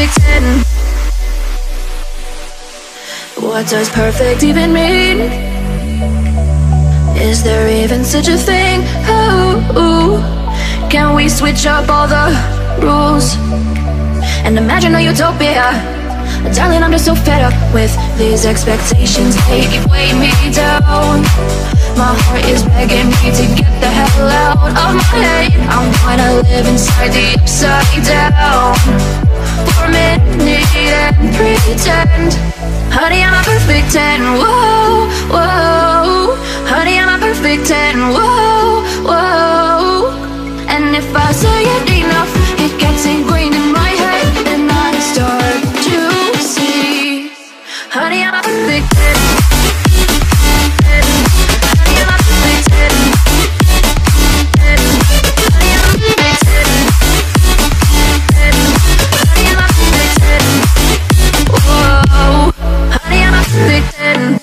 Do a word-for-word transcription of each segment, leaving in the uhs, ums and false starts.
perfect ten? What does perfect even mean? Is there even such a thing? Oh, can we switch up all the rules and imagine a utopia? Darling, I'm just so fed up with these expectations. They keep weighing me down. My heart is begging me to get the hell out of my head. I'm gonna live inside the upside down for a minute and pretend. Honey, I'm a perfect ten. Whoa, whoa. Honey, I'm a perfect ten. Whoa, whoa. And if I say it enough, it gets ingrained in my head, and I start to see. Honey, I'm a perfect ten. Honey, I'm a perfect ten. Honey, I'm a perfect ten. Honey, I'm a perfect ten. Whoa. Honey, I'm a perfect ten.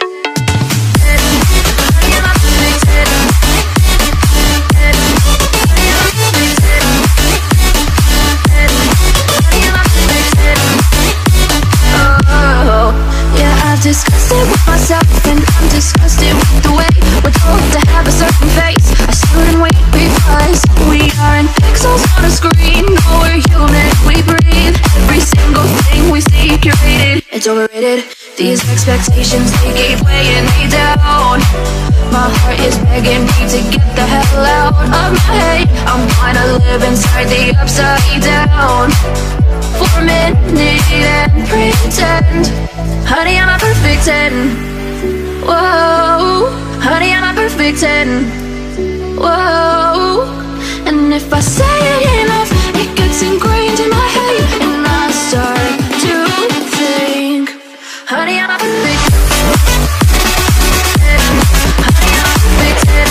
Disgusted with myself, and I'm disgusted with the way we're told to have a certain face. I stood and wait because we aren't pixels on a screen. No, we're human, we breathe. Every single thing we see curated. It's overrated. These expectations, they keep weighing me down. My heart is begging me to get the hell out of my head. I'm gonna live inside the upside down for a minute and pretend. Honey, I'm a perfect ten. Whoa. Honey, I'm a perfect ten. Whoa. And if I say it enough, it gets ingrained in my head, and I start to think. Honey, I'm a perfect ten. Honey, I'm a perfect ten.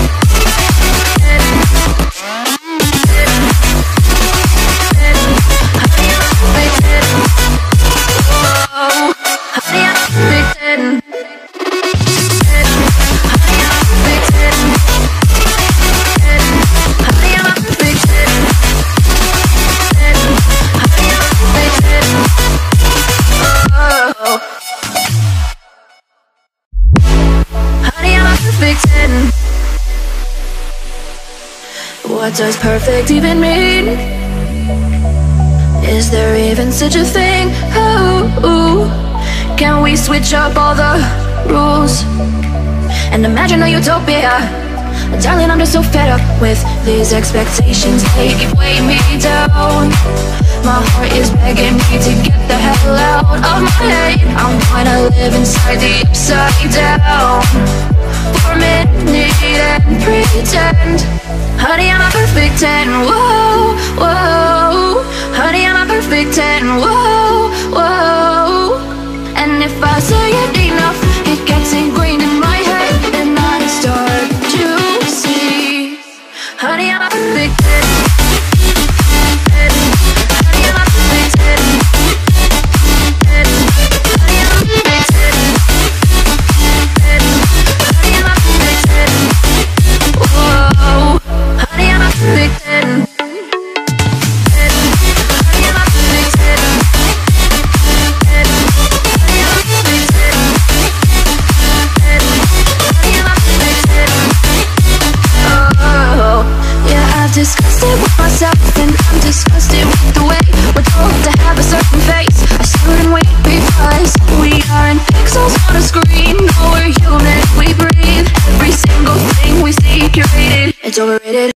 Honey, I'm a perfect ten. Whoa. Honey, I'm a perfect ten. Honey, I'm a perfect ten. Honey, I'm a perfect ten. Honey, I'm a perfect ten. Oh. Honey, I'm a perfect ten. What does perfect even mean? Is there even such a thing? Oh, can we switch up all the rules and imagine a utopia? Darling, I'm just so fed up with these expectations. They keep weighing me down. My heart is begging me to get the hell out of my head. I'm gonna live inside the upside down for a minute and pretend. Honey, I'm a perfect ten. Whoa, whoa. Honey, I'm a perfect ten. Whoa, whoa. And if I say it enough, it gets ingrained in my head, and I start to see. Honey, I'm a perfect ten. Honey, I'm a perfect ten. Honey, I'm a perfect ten. Honey, I'm a perfect ten. Whoa. Honey, I'm a perfect ten. Honey, I'm a perfect ten. Disgusted with myself, and I'm disgusted with the way we're told to have a certain face. I stood and wait because we aren't pixels on a screen. No, we're human, we breathe. Every single thing we see curated. It's overrated.